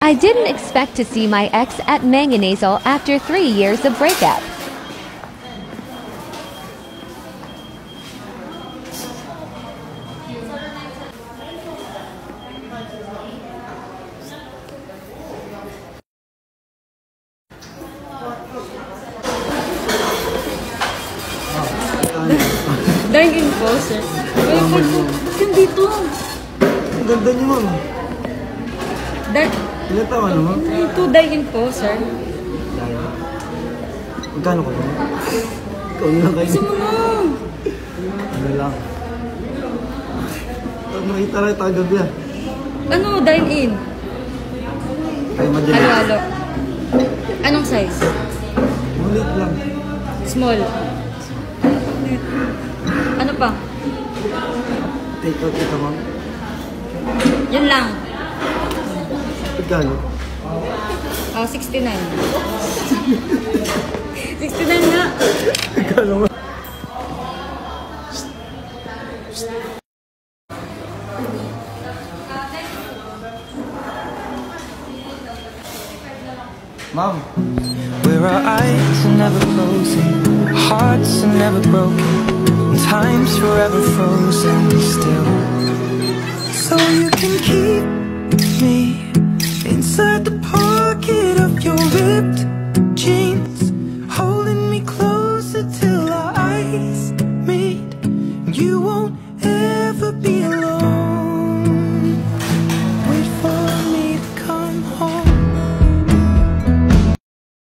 I didn't expect to see my ex at Manganasal after 3 years of breakup. Dine-in po, sir. Yung dito. Ang ganda niyo, ma'am. Ilan taon mo? Dito, dine-in po, sir. Magkano ko ba? Ikaw na kayo. Kasi mo na. Ano lang? Pag makita lang tayo gabi ah. Ano, dine-in? Kayo madilim. Halo-halo. Anong size? Mulit lang. Small. Ano pa? Take out kita, ma'am. Yun lang. Magkano? 69. 69 nga. Magkano, ma'am? Ma'am. Where our eyes are never closing, hearts are never broken, and time's forever frozen still. So you can keep me inside the pocket of your ripped jeans.